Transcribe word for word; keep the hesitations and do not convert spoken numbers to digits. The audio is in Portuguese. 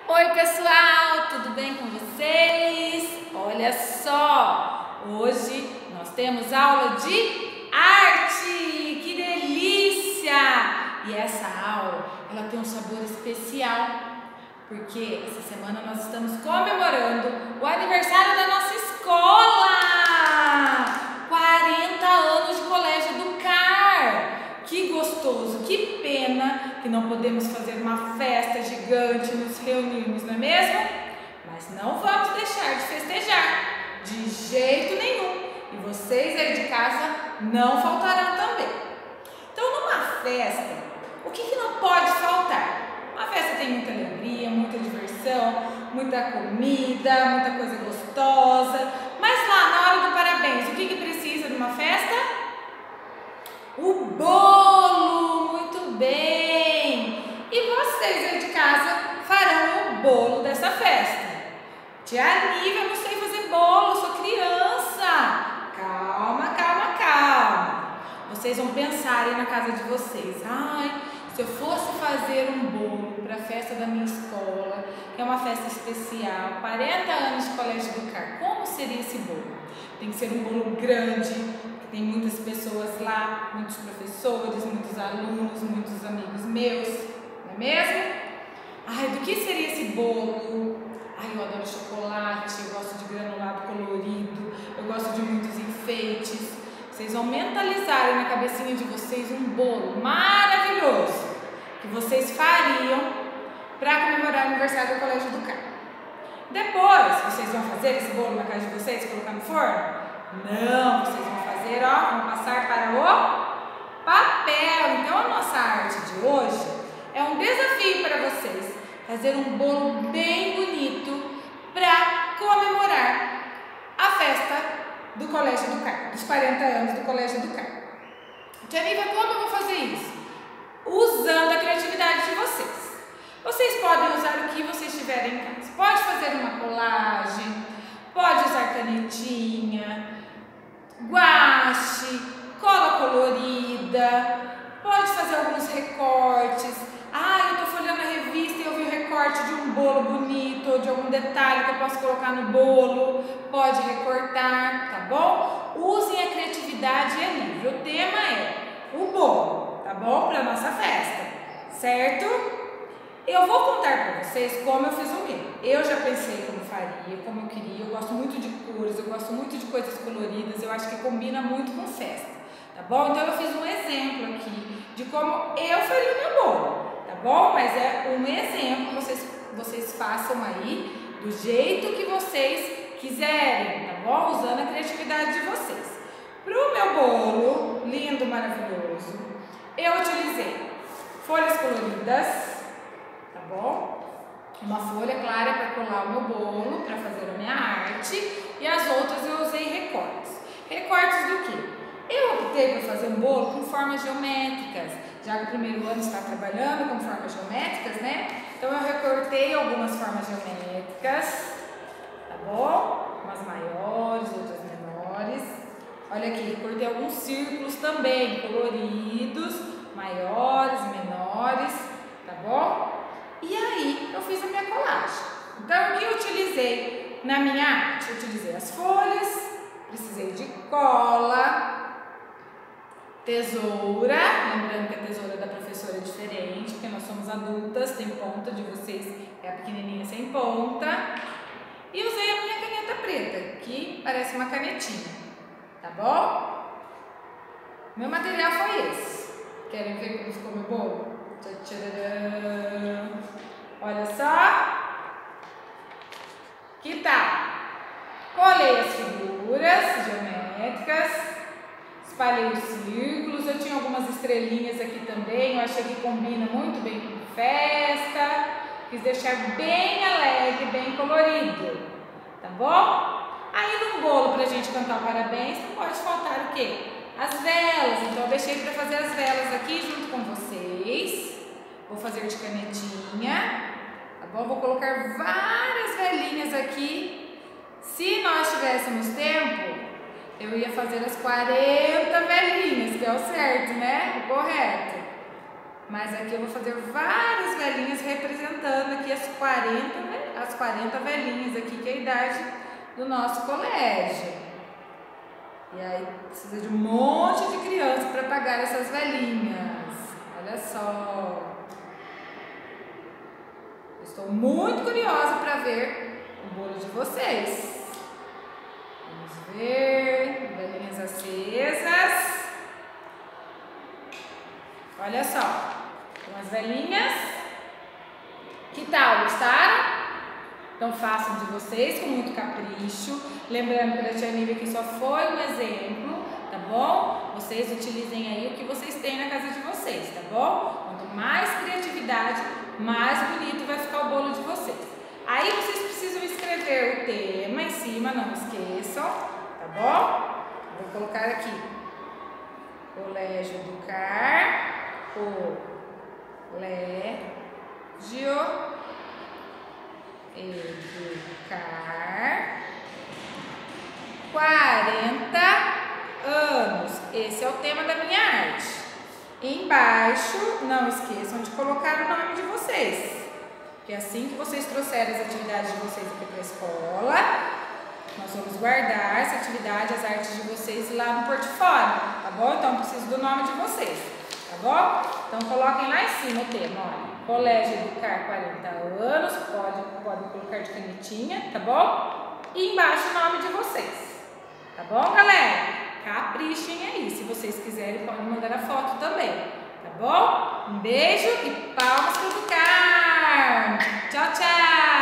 Oi pessoal, tudo bem com vocês? Olha só, hoje nós temos aula de arte, que delícia! E essa aula, ela tem um sabor especial, porque essa semana nós estamos comemorando o aniversário da nossa escola! quarenta anos de Colégio Educar! Que gostoso, que pena que não podemos fazer uma festa gigante, nos reunirmos, não é mesmo? Mas não vamos deixar de festejar, de jeito nenhum. E vocês aí de casa não faltarão também. Então, numa festa, o que, que não pode faltar? Uma festa tem muita alegria, muita diversão, muita comida, muita coisa gostosa. Mas lá, na hora do parabéns, o que, que precisa de uma festa? O bolo, muito bem! E vocês aí de casa farão o bolo dessa festa. Tia Nívia, eu não sei fazer bolo, eu sou criança. Calma, calma, calma. Vocês vão pensar aí na casa de vocês. Ai, se eu fosse fazer um bolo para a festa da minha escola, que é uma festa especial, quarenta anos de Colégio Educar, como seria esse bolo? Tem que ser um bolo grande. Tem muitas pessoas lá, muitos professores, muitos alunos, muitos amigos meus, não é mesmo? Ai, do que seria esse bolo? Ai, eu adoro chocolate, eu gosto de granulado colorido, eu gosto de muitos enfeites. Vocês vão mentalizar na cabecinha de vocês um bolo maravilhoso que vocês fariam para comemorar o aniversário do Colégio Educar. Depois, vocês vão fazer esse bolo na casa de vocês e colocar no forno? Não, vocês vão fazer, ó, vão passar para o papel. Então, a nossa arte de hoje é um desafio para vocês fazer um bolo bem bonito para comemorar a festa do Colégio Educar, dos quarenta anos do Colégio Educar. Tia Nívia, como eu vou fazer isso? Usando a criatividade de vocês. Vocês podem usar o que vocês tiverem em casa. Pode fazer uma colagem, pode usar canetinha, guache, cola colorida, pode fazer alguns recortes. Ah, eu estou folheando a revista e eu vi o recorte de um bolo bonito ou de algum detalhe que eu posso colocar no bolo. Pode recortar, tá bom? Usem a criatividade e a livre. O tema é o bolo, tá bom? Para a nossa festa, certo? Eu vou contar para vocês como eu fiz o meu. Eu já pensei como faria, como eu queria. Eu gosto muito de cores, eu gosto muito de coisas coloridas. Eu acho que combina muito com festa, tá bom? Então eu fiz um exemplo aqui de como eu faria o meu bolo, tá bom? Mas é um exemplo, vocês, vocês façam aí do jeito que vocês quiserem, tá bom? Usando a criatividade de vocês. Para o meu bolo, lindo, maravilhoso, eu utilizei folhas coloridas, tá bom? Uma folha clara para colar o meu bolo, para fazer a minha arte, e as outras eu usei recortes. Recortes do quê? Eu optei por fazer um bolo com formas geométricas, já que o primeiro ano está trabalhando com formas geométricas, né? Então eu recortei algumas formas geométricas, tá bom? Umas maiores, outras menores. Olha aqui, recortei alguns círculos também, coloridos, maiores, menores, tá bom? E aí, eu fiz a minha colagem. Então, o que eu utilizei na minha arte? Eu utilizei as folhas, precisei de cola, tesoura, lembrando que a tesoura da professora é diferente, porque nós somos adultas, tem ponta, de vocês é a pequenininha sem ponta. E usei a minha caneta preta, que parece uma canetinha, tá bom? Meu material foi esse. Querem ver como ficou meu bolo? Tcharam. Olha só, que tal? Colei as figuras geométricas, espalhei os círculos, eu tinha algumas estrelinhas aqui também, eu achei que combina muito bem com festa, quis deixar bem alegre, bem colorido, tá bom? Aí no bolo, pra gente cantar o parabéns, não pode faltar o quê? As velas, então eu deixei para fazer as velas aqui junto com vocês. Vou fazer de canetinha, tá bom? Vou colocar várias velinhas aqui. Se nós tivéssemos tempo, eu ia fazer as quarenta velinhas, que é o certo, né? O correto. Mas aqui eu vou fazer várias velinhas velhinhas representando aqui as quarenta, as quarenta velhinhas aqui, que é a idade do nosso colégio. E aí precisa de um monte de crianças para pagar essas velhinhas. Olha só. Estou muito curiosa para ver o bolo de vocês. Vamos ver, velhinhas acesas. Olha só, então as velhinhas. Que tal? Gostaram? Então façam de vocês com muito capricho. Lembrando que a tia Nívia aqui só foi um exemplo, tá bom? Vocês utilizem aí o que vocês têm na casa de vocês, tá bom? Quanto mais criatividade, mais bonito vai ficar o bolo de vocês. Aí vocês precisam escrever o tema em cima, não esqueçam, tá bom? Vou colocar aqui: Colégio Educar, Colégio Educar, quarenta anos. Esse é o tema da minha arte. Embaixo, não esqueçam de colocar o nome de vocês, que assim que vocês trouxerem as atividades de vocês aqui para a escola, nós vamos guardar essa atividade, as artes de vocês lá no portfólio, tá bom? Então, preciso do nome de vocês, tá bom? Então, coloquem lá em cima o tema, olha. Colégio Educar, quarenta anos, pode, pode colocar de canetinha, tá bom? E embaixo o nome de vocês, tá bom, galera? Caprichem aí, se vocês quiserem podem mandar a foto também, tá bom? Um beijo e palmas para Educar! Tchau, tchau!